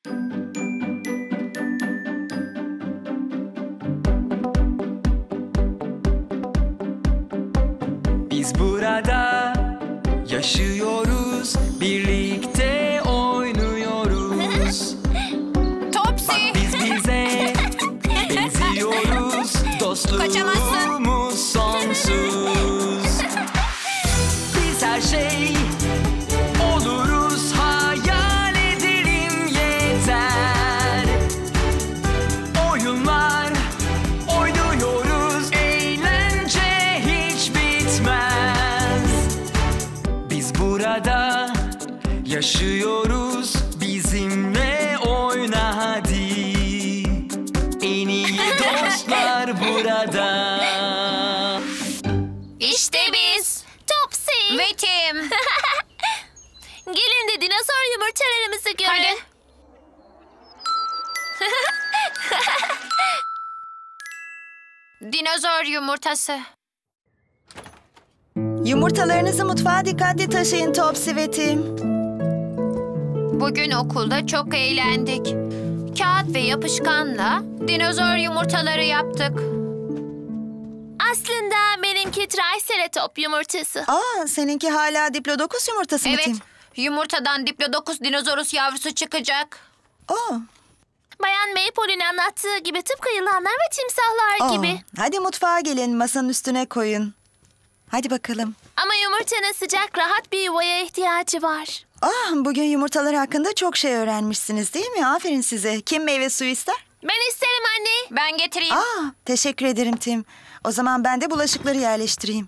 Biz burada yaşıyoruz, birlikte oynuyoruz. Topsy. Bak biz bize benziyoruz, dostluğumuz sonsuz. Biz her şey oluruz, hayal edelim yeter. Oyunlar oynuyoruz, eğlence hiç bitmez. Biz burada yaşıyoruz, bizimle oyna hadi. En iyi dostlar burada. İşte biz. Topsy. Ve Tim. Gelin de dinozor yumurtalarımızı görün. Dinozor yumurtası. Yumurtalarınızı mutfağa dikkatli taşıyın Topsy ve Tim. Bugün okulda çok eğlendik. Kağıt ve yapışkanla dinozor yumurtaları yaptık. Aslında benimki triceratop yumurtası. Seninki hala Diplodocus yumurtası mı Evet, Tim? yumurtadan Diplodocus dinozorus yavrusu çıkacak. Bayan Maypole'nin anlattığı gibi tıpkı yılanlar ve timsahlar gibi. Hadi mutfağa gelin, masanın üstüne koyun. Hadi bakalım. Ama yumurtanın sıcak, rahat bir yuvaya ihtiyacı var. Bugün yumurtalar hakkında çok şey öğrenmişsiniz değil mi? Aferin size. Kim meyve suyu ister? Ben isterim anne. Ben getireyim. Teşekkür ederim Tim. O zaman ben de bulaşıkları yerleştireyim.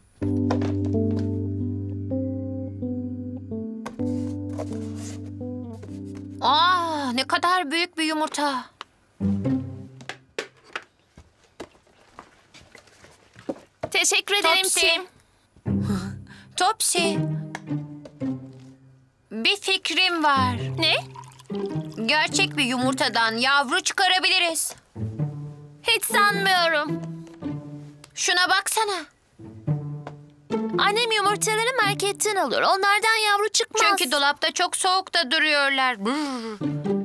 Ne kadar büyük bir yumurta. Teşekkür ederim Topsy. Tim. Topsy. Bir fikrim var. Ne? Gerçek bir yumurtadan yavru çıkarabiliriz. Hiç sanmıyorum. Şuna baksana. Annem yumurtaları marketten alır. Onlardan yavru çıkmaz. Çünkü dolapta çok soğukta duruyorlar. Brr.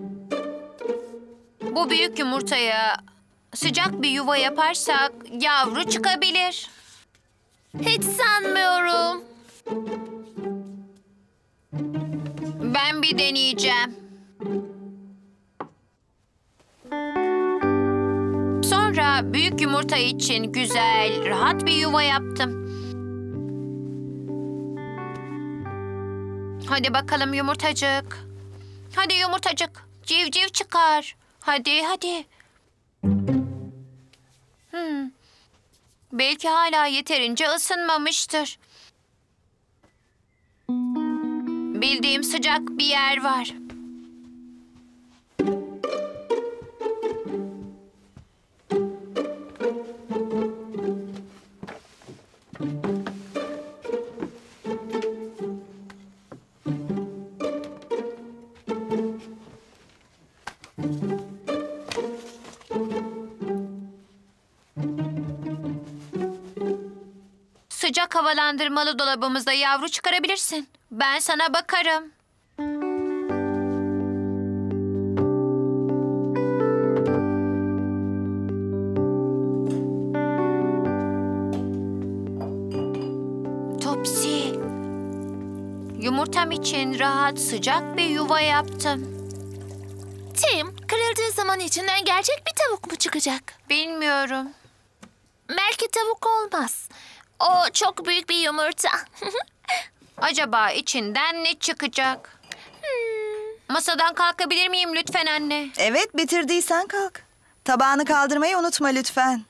Bu büyük yumurtaya sıcak bir yuva yaparsak yavru çıkabilir. Hiç sanmıyorum. Ben bir deneyeceğim. Sonra büyük yumurta için güzel, rahat bir yuva yaptım. Hadi bakalım yumurtacık. Hadi yumurtacık, civciv çıkar. Hadi. Belki hala yeterince ısınmamıştır. Bildiğim sıcak bir yer var. Sıcak havalandırmalı dolabımızda yavru çıkarabilirsin. Ben sana bakarım. Topsy. Yumurtam için rahat, sıcak bir yuva yaptım. Tim, kırıldığı zaman içinden gerçek bir tavuk mu çıkacak? Bilmiyorum. Belki tavuk olmaz. O çok büyük bir yumurta. Acaba içinden ne çıkacak? Masadan kalkabilir miyim lütfen anne? Evet, bitirdiysen kalk. Tabağını kaldırmayı unutma lütfen.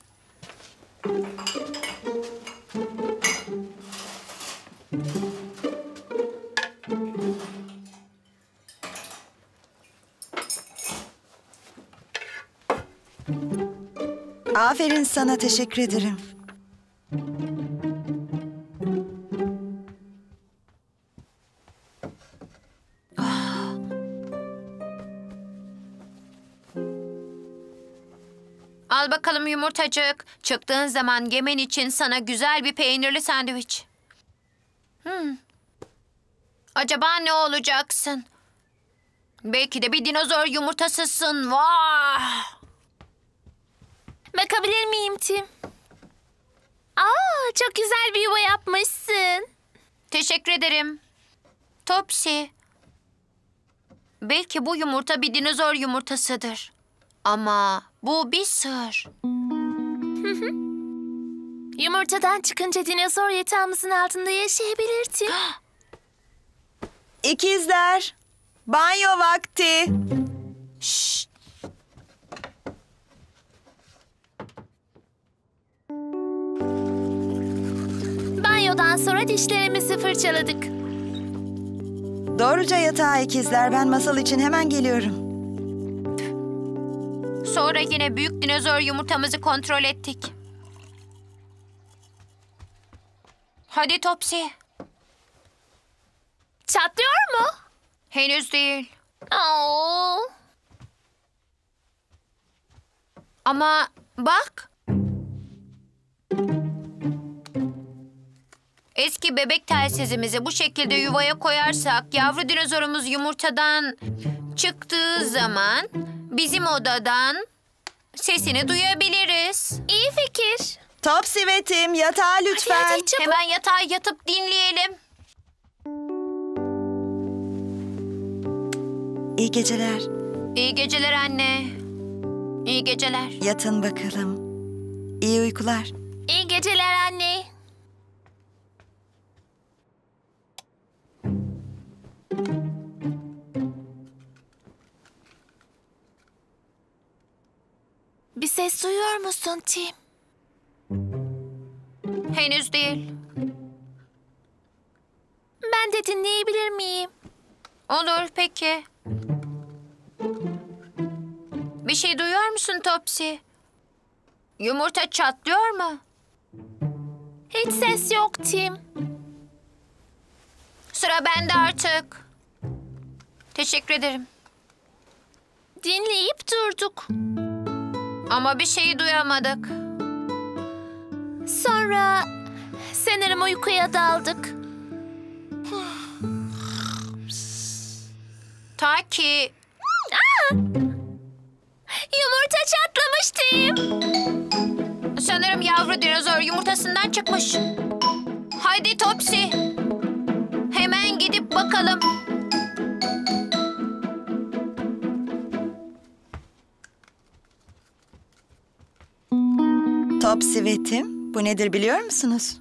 Aferin sana, teşekkür ederim. Al bakalım yumurtacık. Çıktığın zaman yemen için sana güzel bir peynirli sandviç. Acaba ne olacaksın? Belki de bir dinozor yumurtasısın. Vah! Bakabilir miyim Tim? Aa, çok güzel bir yuva yapmışsın. Teşekkür ederim. Topsy. Belki bu yumurta bir dinozor yumurtasıdır. Ama bu bir sır. Yumurtadan çıkınca dinozor yatağımızın altında yaşayabilir Tim. İkizler, banyo vakti. Şşt! Banyodan sonra dişlerimizi fırçaladık. Doğruca yatağa ikizler. Ben masal için hemen geliyorum. Sonra yine büyük dinozor yumurtamızı kontrol ettik. Hadi Topsy. Çatlıyor mu? Henüz değil. Oo. Ama bak. Eski bebek telsizimizi bu şekilde yuvaya koyarsak yavru dinozorumuz yumurtadan çıktığı zaman bizim odadan sesini duyabiliriz. İyi fikir. Topsy ve Tim, yatağa lütfen. Hadi çabuk. Hemen yatağa yatıp dinleyelim. İyi geceler. İyi geceler anne. İyi geceler. Yatın bakalım. İyi uykular. İyi geceler anne. Bir ses duyuyor musun Tim? Henüz değil. Ben de dinleyebilir miyim? Olur peki. Bir şey duyuyor musun Topsy? Yumurta çatlıyor mu? Hiç ses yok Tim. Sıra bende artık. Teşekkür ederim. Dinleyip durduk. Ama bir şeyi duyamadık. Sonra sanırım uykuya daldık. Ta ki Yumurta çatlamış Tim. sanırım yavru dinozor yumurtasından çıkmış. Haydi Topsy. Hemen gidip bakalım. Topsy ve Tim, bu nedir biliyor musunuz?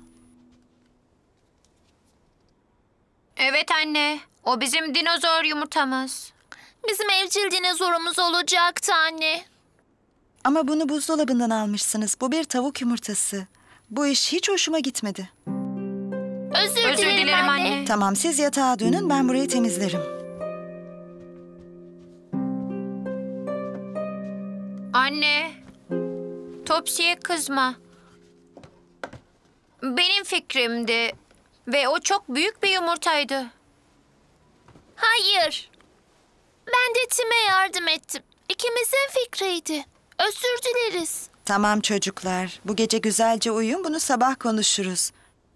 Evet anne. O bizim dinozor yumurtamız. Bizim evcil dinozorumuz olacaktı anne. Ama bunu buzdolabından almışsınız. Bu bir tavuk yumurtası. Bu iş hiç hoşuma gitmedi. Özür Özür dilerim anne. Tamam, siz yatağa dönün, ben burayı temizlerim. Anne. Topsy'ye kızma. Benim fikrimdi. Ve o çok büyük bir yumurtaydı. Hayır. Ben de Tim'e yardım ettim. İkimizin fikriydi. Özür dileriz. Tamam çocuklar, bu gece güzelce uyuyun, bunu sabah konuşuruz.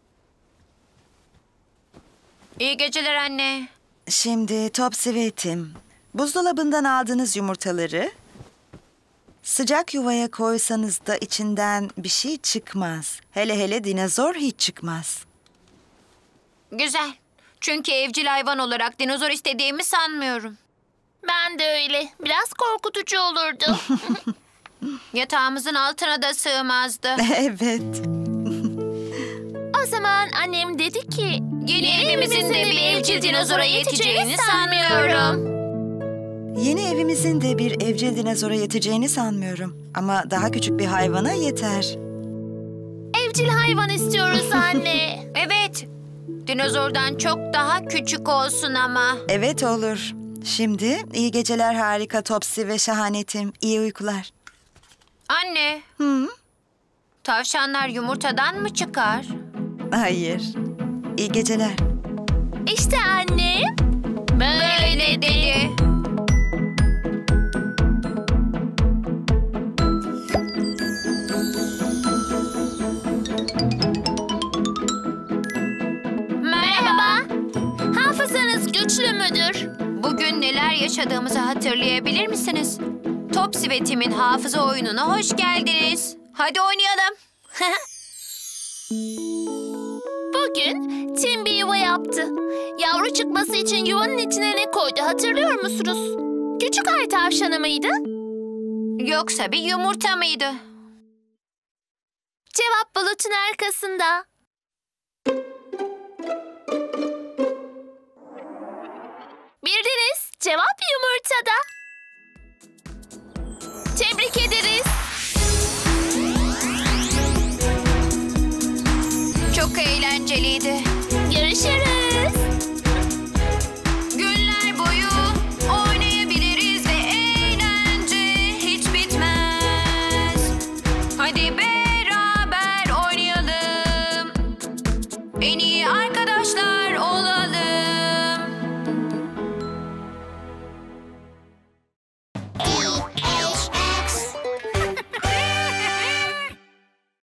İyi geceler anne. Şimdi Topsy ve Tim, buzdolabından aldığınız yumurtaları sıcak yuvaya koysanız da içinden bir şey çıkmaz. Hele hele dinozor hiç çıkmaz. Güzel. Çünkü evcil hayvan olarak dinozor istediğimi sanmıyorum. Ben de öyle. Biraz korkutucu olurdu. Yatağımızın altına da sığmazdı. Evet. O zaman annem dedi ki... Yeni evimizin de bir evcil dinozora yeteceğini sanmıyorum. Yeni evimizin de bir evcil dinozora yeteceğini sanmıyorum. Ama daha küçük bir hayvana yeter. Evcil hayvan istiyoruz anne. Evet. Dinozordan çok daha küçük olsun ama. Evet olur. Şimdi iyi geceler harika Topsy ve şahane Tim. İyi uykular. Anne, Hı? tavşanlar yumurtadan mı çıkar? Hayır. İyi geceler. İşte annem. Böyle dedi. Merhaba. Hafızanız güçlü müdür? Bugün neler yaşadığımızı hatırlayabilir misiniz? Topsy ve Tim'in hafıza oyununa hoş geldiniz. Hadi oynayalım. Bugün Tim bir yuva yaptı. Yavru çıkması için yuvanın içine ne koydu hatırlıyor musunuz? Küçük ay tavşanı mıydı? Yoksa bir yumurta mıydı? Cevap bulutun arkasında. Bildiniz. Cevap yumurtada. Tebrik ederiz. Çok eğlenceliydi.